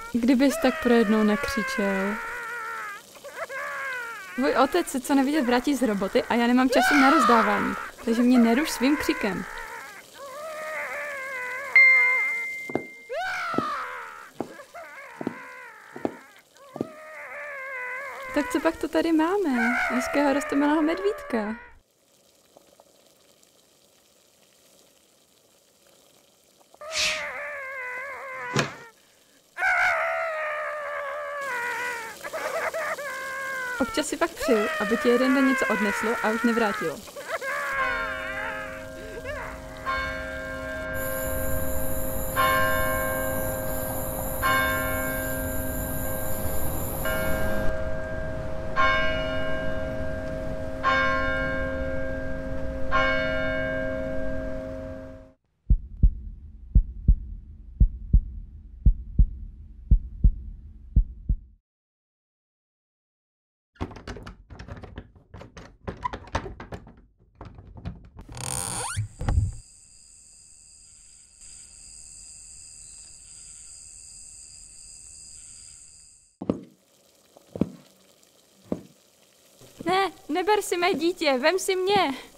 Kdybys tak pro jednou nekřičel. Tvůj otec se co nevidět vrátí z roboty a já nemám času na rozdávání, takže mě neruš svým křikem. Tak co pak to tady máme? Hezkého roztomilého medvídka. Občas si pak přeju, aby ti jeden den něco odneslo a už nevrátilo. Ne, neber si mé dítě, vem si mě.